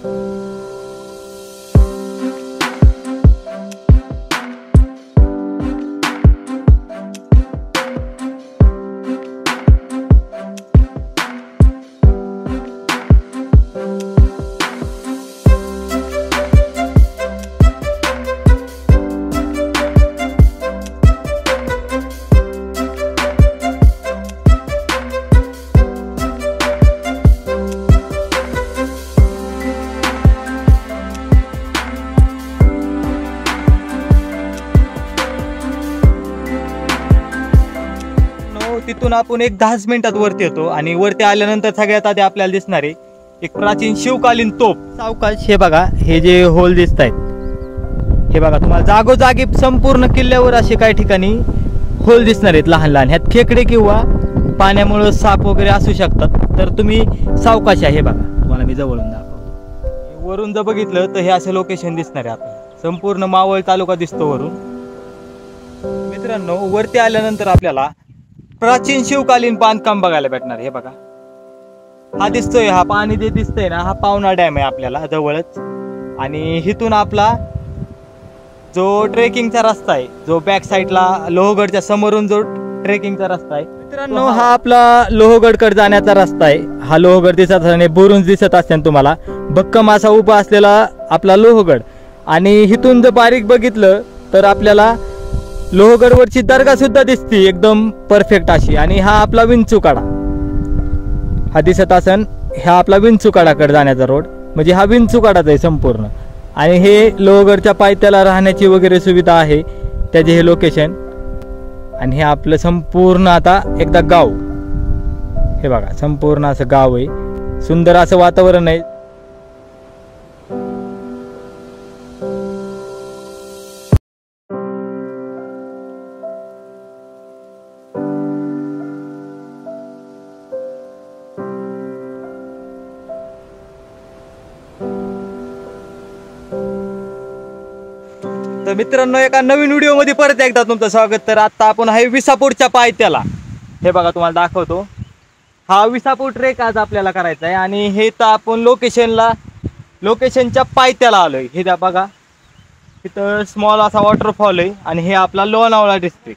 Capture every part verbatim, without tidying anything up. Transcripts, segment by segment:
तिथून आपण एक दहाच मिनिटात वरती येतो आणि वरती आल्यानंतर सगळ्यात आधी आपल्याला दिसणार आहे एक प्राचीन शिवकालीन तोफ. सावकाश हे बघा, हे जे होल दिसत आहेत हे बघा, तुम्हाला जागोजागी संपूर्ण किल्ल्यावर असे काही ठिकाणी होल दिसणार आहेत लहान लहान. ह्यात खेकडे किंवा पाण्यामुळे साप वगैरे असू शकतात, तर तुम्ही सावकाश आहे. हे बघा, तुम्हाला मी जवळून दाखवतो. वरून जर बघितलं तर हे असं लोकेशन दिसणार आहे आपल्याला. संपूर्ण मावळ तालुका दिसतो वरून. मित्रांनो, वरती आल्यानंतर आपल्याला प्राचीन शिवकालीन बांधकाम बघायला भेटणार. हे बघा, हा दिसतोय, हा पाणी जे दिसतंय ना, हा पावना डॅम आहे आपल्याला जवळच. आणि इथून आपला जो ट्रेकिंगचा रस्ता आहे, जो बॅक साईडला लोहगडच्या समोरून जो ट्रेकिंगचा रस्ता आहे मित्रांनो, हा आपला लोहगडकडे जाण्याचा रस्ता आहे. हा लोहगड दिसत असताना बुरुंज दिसत असताना तुम्हाला भक्कम असा उभा असलेला आपला लोहगड. आणि इथून जर बारीक बघितलं तर आपल्याला लोहगडवरची दर्गा सुद्धा दिसते एकदम परफेक्ट अशी. आणि हा आपला विंचुकाडा हा दिसत असन, हा आपला विंचुकाडाकडे जाण्याचा रोड, म्हणजे हा विंचुकाडाच आहे संपूर्ण. आणि हे लोहगडच्या पायथ्याला राहण्याची वगैरे सुविधा आहे, त्याचे हे लोकेशन. आणि हे आपलं संपूर्ण आता एकदा गाव, हे बघा संपूर्ण असं गाव आहे, सुंदर असं वातावरण आहे. तर मित्रांनो, एका नवीन व्हिडिओ मध्ये परत एकदा तुमचं स्वागत. तर आता आपण आहे विसापूरच्या पायथ्याला. हे बघा, तुम्हाला दाखवतो. हा विसापूर ट्रेक आज आपल्याला करायचा आहे. आणि हे तर आपण लोकेशनला लोकेशनच्या पायथ्याला आलोय. हे द्या बघा, इथं स्मॉल असा वॉटरफॉल आहे. आणि हे आपला लोणावळा डिस्ट्रिक्ट.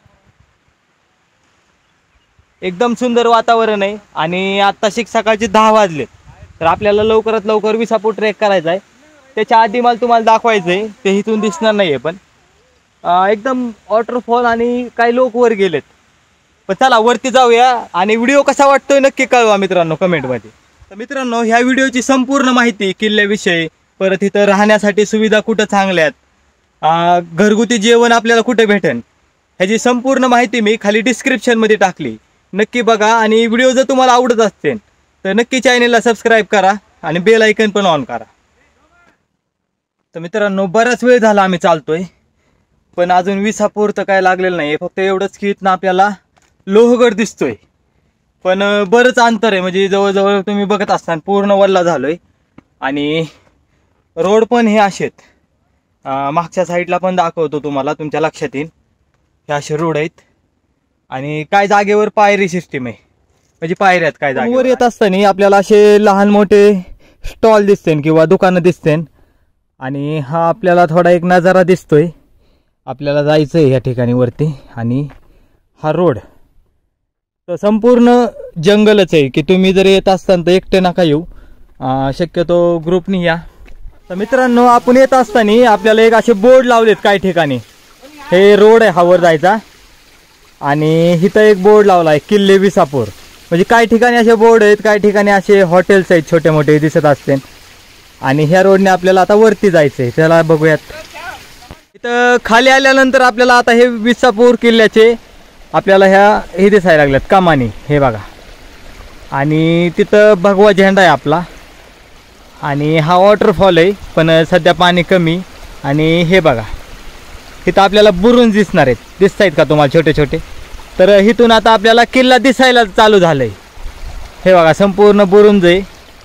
एकदम सुंदर वातावरण आहे. आणि आता शिक सकाळचे दहा वाजले, तर आपल्याला लवकरात लवकर विसापूर ट्रेक करायचा आहे. त्याच्या आधी मला तुम्हाला दाखवायचं आहे, ते इथून दिसणार नाही आहे, पण एकदम वॉटरफॉल आणि काही लोक वर गेलेत. पण चला वरती जाऊया. आणि व्हिडिओ कसा वाटतोय नक्की कळवा मित्रांनो कमेंटमध्ये. तर मित्रांनो, ह्या व्हिडिओची संपूर्ण माहिती किल्ल्याविषयी, परत इथं राहण्यासाठी सुविधा कुठं चांगल्या आहेत, घरगुती जेवण आपल्याला कुठे भेटेल, ह्याची संपूर्ण माहिती मी खाली डिस्क्रिप्शनमध्ये टाकली. नक्की बघा. आणि व्हिडिओ जर तुम्हाला आवडत असतील तर नक्की चॅनलला सबस्क्राईब करा आणि बेल आयकन पण ऑन करा. तर मित्रांनो, बराच वेळ झाला आम्ही चालतोय, पण अजून विसापूर तर काय लागलेलं नाही. फक्त एवढंच की इथनं आपल्याला लोहगड दिसतोय, पण बरंच अंतर आहे. म्हणजे जवळजवळ तुम्ही बघत असताना पूर्ण वल्ला झालोय. आणि रोड पण हे असेत, मागच्या साईडला पण दाखवतो तुम्हाला, तुमच्या लक्षात येईल. हे असे रोड आहेत. आणि काय जागेवर पायरी सिस्टीम आहे, म्हणजे पायऱ्यात काय जागेवर. वर येत असताना आपल्याला असे लहान मोठे स्टॉल दिसते किंवा दुकानं दिसते. आणि हा आपल्याला थोडा एक नजारा दिसतोय. आपल्याला जायचं आहे या ठिकाणी वरती. आणि हा रोड तर संपूर्ण जंगलच आहे, की तुम्ही जर येत असताना तर एकटे नका येऊ, शक्यतो ग्रुपनी या. तर मित्रांनो, आपण येत असताना आपल्याला एक असे बोर्ड लावलेत काही ठिकाणी. हे रोड आहे हा वर जायचा. आणि इथं एक बोर्ड लावला आहे किल्ले विसापूर. म्हणजे काही ठिकाणी असे बोर्ड आहेत, काही ठिकाणी असे हॉटेल्स आहेत छोटे मोठे दिसत असते. आणि ह्या रोडने आपल्याला आता वरती जायचं आहे, त्याला बघूयात. इथं खाली आल्यानंतर आपल्याला आता हे विसापूर किल्ल्याचे आपल्याला ह्या हे दिसायला लागल्यात कमानी. हे बघा. आणि तिथं भगवा झेंडा आहे आपला. आणि हा वॉटरफॉल आहे, पण सध्या पाणी कमी. आणि हे बघा, इथं आपल्याला बुरुंज दिसणार आहेत, दिसत आहेत का तुम्हाला छोटे छोटे. तर इथून आता आपल्याला किल्ला दिसायला चालू झालं आहे. हे बघा, संपूर्ण बुरुंज आहे.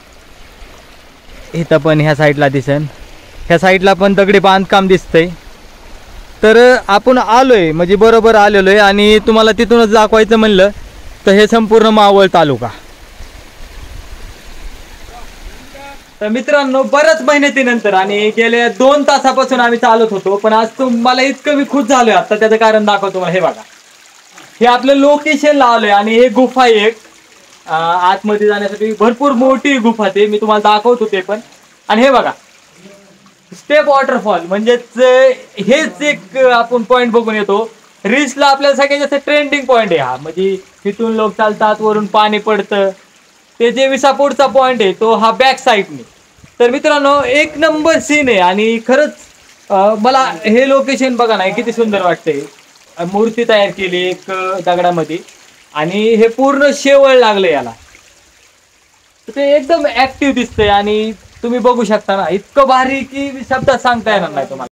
इथं पण ह्या साईडला दिसन, ह्या साईडला पण दगडी बांधकाम दिसतंय. तर आपण आलोय, म्हणजे बरोबर आलेलो आहे. आणि तुम्हाला तिथूनच दाखवायचं म्हणलं तर हे संपूर्ण मावळ तालुका. तर मित्रांनो, बऱ्याच मेहनतीनंतर आणि गेल्या दोन तासापासून आम्ही चालत होतो, पण आज तुम्हाला इतकं मी खुश झालोय आता, त्याचं कारण दाखवतो मला. हे बघा, हे आपलं लोकेशन लावलंय आणि हे गुफा एक अं, आतमध्ये जाण्यासाठी भरपूर मोठी गुफा, ते मी तुम्हाला दाखवतो ते पण. आणि हे बघा, स्टेप वॉटरफॉल, म्हणजेच हेच एक आपण पॉइंट बघून येतो. रील्सला आपल्याला सगळ्यात जास्त ट्रेंडिंग पॉइंट आहे हा, म्हणजे तिथून लोक चालतात, वरून पाणी पडतं. ते जे विसापूरचा पॉइंट आहे तो हा बॅक साईडने. तर मित्रांनो, एक नंबर सीन आहे आणि खरंच अं, मला हे लोकेशन बघा ना, किती सुंदर वाटतंय. अं, मूर्ती तयार केली एक अं, दगडामध्ये, आणि हे पूर्ण शेवळ लागलं याला. तर ते एकदम ऍक्टिव्ह दिसतंय आणि तुम्ही बघू शकता ना, इतकं भारी की शब्दात सांगता येणार नाही तुम्हाला.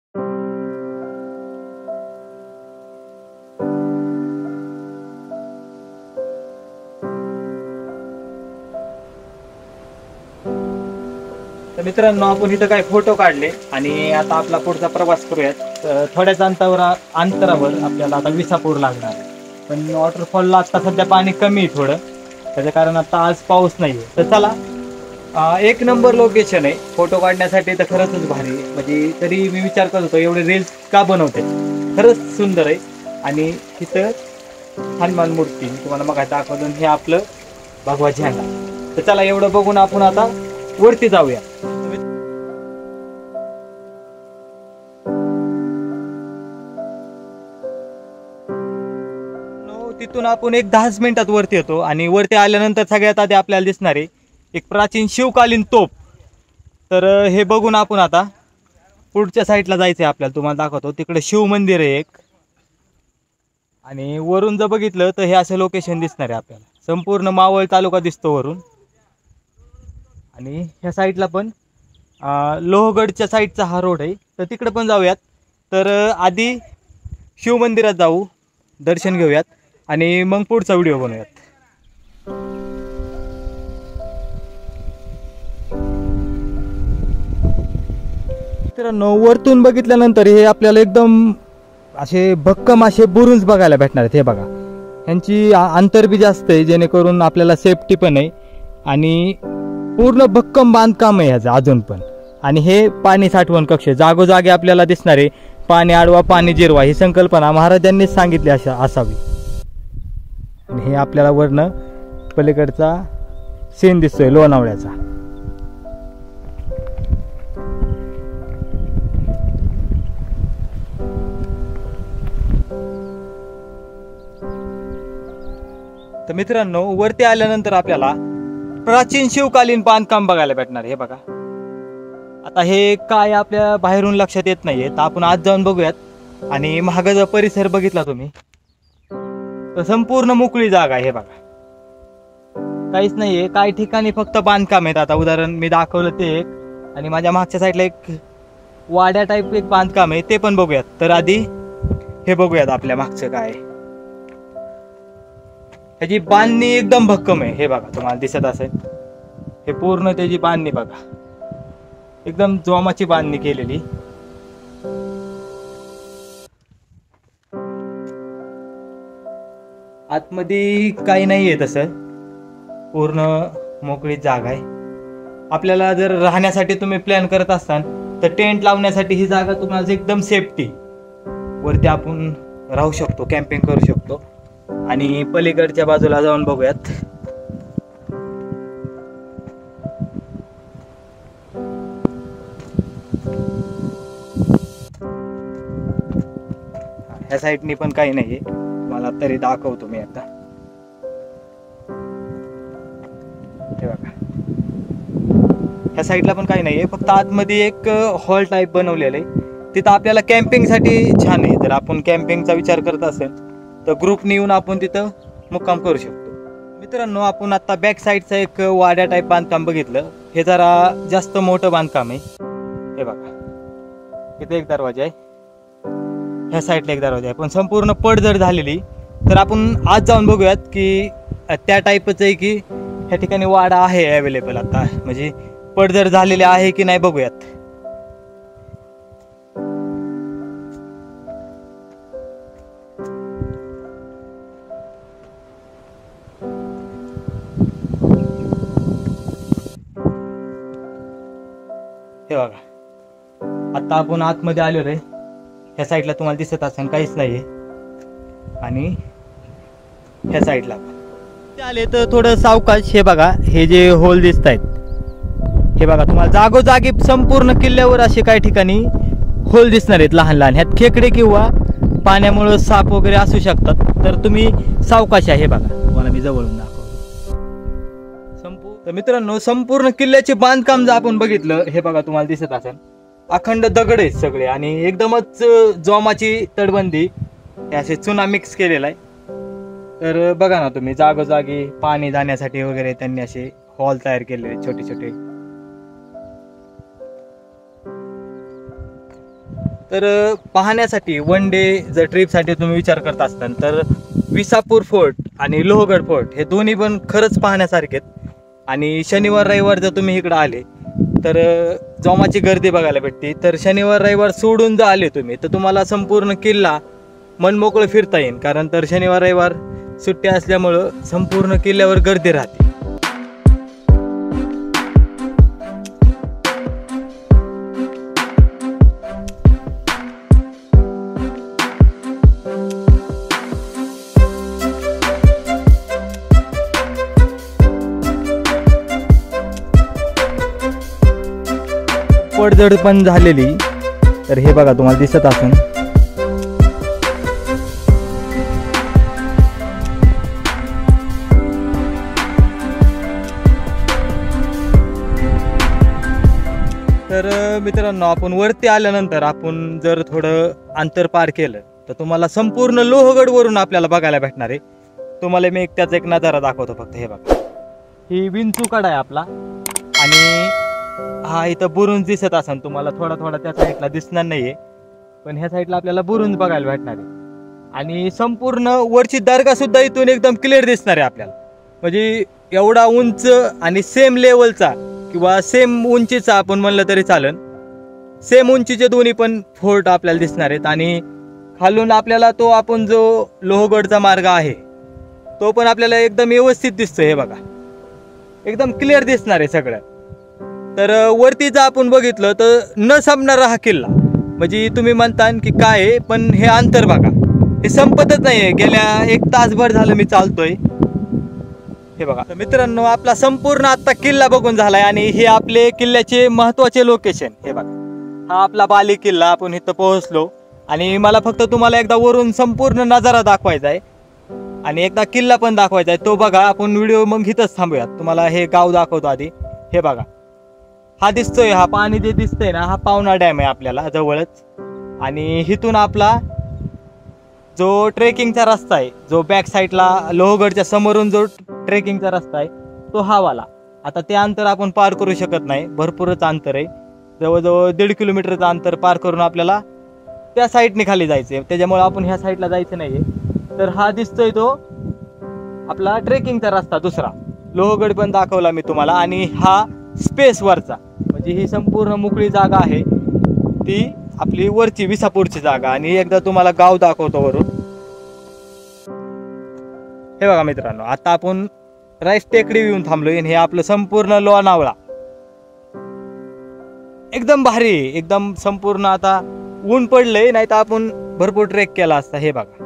तर मित्रांनो, आपण इथं काही फोटो काढले आणि आता आपला पुढचा प्रवास करूयात. तर थोड्याच अंतरावर अंतरावर आपल्याला आता विसापूर लागणार आहे. पण वॉटरफॉलला आता सध्या पाणी कमी आहे थोडं, त्याच्या कारण आता आज पाऊस नाही आहे. तर चला, अं, एक नंबर लोकेशन आहे फोटो काढण्यासाठी. तर खरंच भारी आहे. म्हणजे तरी मी विचार करत होतो एवढे रील्स का बनवते. खरंच सुंदर आहे. आणि तिथं हनुमान मूर्ती मी तुम्हाला मग दाखवतो, हे आपलं भगवा झेंडा. तर चला, एवढं बघून आपण आता वरती जाऊया. नो, तिथून आपण एक दहाच मिनिटात वरती येतो आणि वरती आल्यानंतर सगळ्यात आधी आपल्याला दिसणार आहे एक प्राचीन शिवकालीन तोफ. तर अं, हे बघून आपण आता पुढच्या साईडला जायचं आहे आपल्याला. तुम्हाला दाखवतो, तिकडे शिव मंदिर आहे एक, आणि वरून जर बघितलं तर हे असं लोकेशन दिसणार आहे आपल्याला. संपूर्ण मावळ तालुका दिसतो वरून. आणि ह्या साईडला पण अं, लोहगडच्या साईडचा हा रोड आहे, तर तिकडे पण जाऊयात. तर अं, आधी शिवमंदिरात जाऊ, दर्शन घेऊयात आणि मग पुढचा व्हिडिओ बनवूयात. मित्रांनो, वरतून बघितल्यानंतर हे आपल्याला एकदम असे भक्कम असे बुरुंज बघायला भेटणार आहेत. हे बघा, ह्यांची आ- अंतर बी जास्त आहे, जेणेकरून आपल्याला सेफ्टी पण आहे. आणि पूर्ण भक्कम बांधकाम आहे ह्याचं अजून पण. आणि हे पाणी साठवण कक्ष जागोजागी आपल्याला दिसणार आहे. पाणी अडवा, पाणी जिरवा, ही संकल्पना महाराजांनीच सांगितली अशा असावी. आणि हे आपल्याला वरनं पलीकडचा सीन दिसतोय लोणावळ्याचा. तर मित्रांनो, वरती आल्यानंतर आपल्याला प्राचीन शिवकालीन बांधकाम बघायला भेटणार. हे बघा, आता हे काय आपल्या बाहेरून लक्षात येत नाहीये, तर आपण आज जाऊन बघूयात. आणि महागाचा परिसर बघितला तुम्ही तर संपूर्ण मोकळी जागा आहे. हे बघा, काहीच नाहीये, काही ठिकाणी फक्त बांधकाम आहेत. आता उदाहरण मी दाखवलं ते एक, आणि माझ्या मागच्या साईडला एक वाड्या टाईप एक बांधकाम आहे, ते पण बघूयात. तर आधी हे बघूयात आपल्या मागचं काय आहे. ह्याची बांधणी एकदम भक्कम आहे. हे बघा, तुम्हाला दिसत असेल, हे पूर्ण त्याची बांधणी बघा, एकदम जोमाची बांधणी केलेली. आतमध्ये काही नाहीये तसं, पूर्ण मोकळी जागा आहे. आपल्याला जर राहण्यासाठी तुम्ही प्लॅन करत असाल तर टेंट लावण्यासाठी ही जागा तुम्हाला एकदम सेफ्टी. वरती आपण राहू शकतो, कॅम्पिंग करू शकतो. आणि पलीकडच्या बाजूला जाऊन बघूयात. ह्या साईडनी पण काही नाहीये, मला तरी दाखवतो मी आता. हे बघा, ह्या साईडला पण काही नाहीये, फक्त आतमध्ये एक हॉल टाईप बनवलेलं आहे. तिथं आपल्याला कॅम्पिंगसाठी छान आहे. जर आपण कॅम्पिंगचा विचार करत असेल तर ग्रुपने येऊन आपण तिथं मुक्काम करू शकतो. मित्रांनो, आपण आता बॅक साईडचं एक वाड्या टाईप बांधकाम बघितलं. हे जरा जास्त मोठं बांधकाम आहे. हे बघा, इथे एक दरवाजा आहे, ह्या साईडला एक दरवाजा आहे, पण संपूर्ण पडझड झालेली. तर आपण आज जाऊन बघूयात की त्या टाईपच आहे की ह्या ठिकाणी वाडा आहे अवेलेबल आता, म्हणजे पडझड झालेले आहे की नाही बघूयात. हे बघा, आता आपण आतमध्ये आलो रे. ह्या साईडला तुम्हाला दिसत असेल काहीच नाहीये, आणि ह्या साईडला आले तर थोडं सावकाश. हे बघा, हे जे होल दिसत आहेत, हे बघा तुम्हाला जागोजागी संपूर्ण किल्ल्यावर असे काही ठिकाणी होल दिसणार आहेत लहान लहान. ह्यात खेकडे किंवा पाण्यामुळे साप वगैरे असू शकतात, तर तुम्ही सावकाश आहे. हे बघा, तुम्हाला मी जवळून दाखवतो. संपू तर मित्रांनो, संपूर्ण किल्ल्याचे बांधकाम जर आपण बघितलं, हे बघा तुम्हाला दिसत असेल अखंड दगड आहेत सगळे, आणि एकदमच जोमाची तटबंदी, हे असे चुना मिक्स केलेला आहे. तर बघा ना तुम्ही, जागोजागी पाणी जाण्यासाठी वगैरे त्यांनी असे हॉल तयार केलेले छोटे छोटे. तर पाहण्यासाठी वन डे जर ट्रिपसाठी तुम्ही विचार करत असताल तर विसापूर फोर्ट आणि लोहगड फोर्ट हे दोन्ही पण खरंच पाहण्यासारखे आहेत. आणि शनिवार रविवार जर तुम्ही इकडं आले तर जोमाची गर्दी बघायला भेटते. तर शनिवार रविवार सोडून जर आले तुम्ही तर तुम्हाला संपूर्ण किल्ला मनमोकळं फिरता येईल, कारण तर शनिवार रविवार सुट्टी असल्यामुळं संपूर्ण किल्ल्यावर गर्दी राहते. पडझड पण झालेली, तर हे बघा तुम्हाला दिसत असेल. तर मित्रांनो, आपण वरती आल्यानंतर आपण जर थोडं अंतर पार केलं तर तुम्हाला संपूर्ण लोहगड वरून आपल्याला बघायला भेटणार आहे. तुम्हाला मी एक त्याचा एक नजारा दाखवतो फक्त. हे बघा, ही विंचूकडा आहे आपला, आणि हा इथं बुरुंज दिसत असेल तुम्हाला. थोडा थोडा त्या साईडला दिसणार नाहीये, पण ह्या साईडला आपल्याला बुरुंज बघायला भेटणार आहे. आणि संपूर्ण वरची दर्गा सुद्धा इथून एकदम क्लिअर दिसणार आहे आपल्याला. म्हणजे एवढा उंच आणि सेम लेवलचा किंवा सेम उंचीचा आपण म्हणलं तरी चालेल, सेम उंचीचे दोन्ही पण फोर्ट आपल्याला दिसणार आहेत. आणि खालून आपल्याला तो आपण जो लोहगडचा मार्ग आहे तो पण आपल्याला एकदम व्यवस्थित दिसतोय. हे बघा, एकदम क्लिअर दिसणार आहे सगळं. तर वरती जर आपण बघितलं तर न संपणारा हा किल्ला, म्हणजे तुम्ही म्हणता की काय आहे, पण हे अंतर बघा, हे संपतच नाहीये. गेल्या एक तासभर झालं मी चालतोय. हे बघा मित्रांनो, आपला संपूर्ण आता किल्ला बघून झालाय, आणि हे आपले किल्ल्याचे महत्वाचे लोकेशन. हे बघा, हा आपला बाली किल्ला. आपण इथं पोहोचलो, आणि मला फक्त तुम्हाला एकदा वरून संपूर्ण नजारा दाखवायचा आहे आणि एकदा किल्ला पण दाखवायचा आहे. तो बघा, आपण व्हिडिओ मग इथंच थांबूयात. तुम्हाला हे गाव दाखवतो आधी. हे बघा, हा दिसतोय, हा पाणी जे दिसतंय ना, हा पावना डॅम आहे आपल्याला जवळच. आणि इथून आपला जो ट्रेकिंगचा रस्ता आहे, जो बॅक साईडला लोहगडच्या समोरून जो ट्रेकिंगचा रस्ता आहे, तो हा वाला. आता ते अंतर आपण पार करू शकत नाही, भरपूरच अंतर आहे. जवळजवळ दीड किलोमीटरचं अंतर पार करून आपल्याला त्या साईडने खाली जायचं आहे. त्याच्यामुळे आपण ह्या साईडला जायचं नाहीये. तर हा दिसतोय तो आपला ट्रेकिंगचा रस्ता दुसरा. लोहगड पण दाखवला मी तुम्हाला. आणि हा स्पेस वरचा, म्हणजे ही संपूर्ण मोकळी जागा आहे, ती आपली वरची विसापूरची जागा. आणि एकदा तुम्हाला गाव दाखवतो वरून. हे बघा मित्रांनो, आता आपण राईस टेकडी येऊन थांबलोय. हे आपलं संपूर्ण लोणावळा एकदम भारी, एकदम संपूर्ण. आता ऊन पडलंय, नाही तर आपण भरपूर ट्रेक केला असता. हे बघा,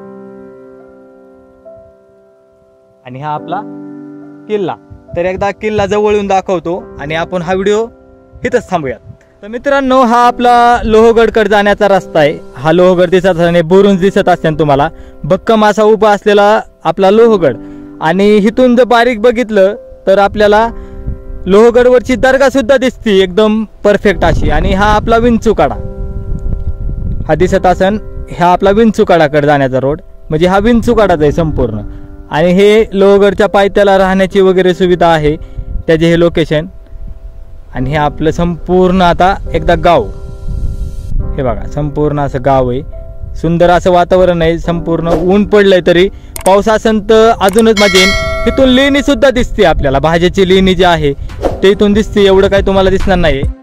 आणि हा आपला किल्ला. तर एकदा किल्ला जवळून दाखवतो आणि आपण हा व्हिडिओ इथंच थांबूयात. तर मित्रांनो, हा आपला लोहगडकडे जाण्याचा रस्ता आहे. हा लोहगड दिसत असताना बुरुंज दिसत असताना तुम्हाला भक्कम असा उभा असलेला आपला लोहगड. आणि इथून जर बारीक बघितलं तर आपल्याला लोहगडवरची दर्गा सुद्धा दिसते एकदम परफेक्ट अशी. आणि हा आपला विंचूकडा हा दिसत असन, हा आपला विंचूकडाकडे जाण्याचा रोड, म्हणजे हा विंचूकडाच आहे संपूर्ण. आणि हे लोहगडच्या पायथ्याला राहण्याची वगैरे सुविधा आहे, त्याचे हे लोकेशन. आणि हे आपलं संपूर्ण आता एकदा गाव. हे बघा, संपूर्ण असं गाव आहे, सुंदर असं वातावरण आहे. संपूर्ण ऊन पडलंय तरी पाऊस असेल तर अजूनच मजा येईल. इथून लेणी सुद्धा दिसते आपल्याला, भाज्याची लेणी जी आहे ते इथून दिसते. एवढं काही तुम्हाला दिसणार नाही.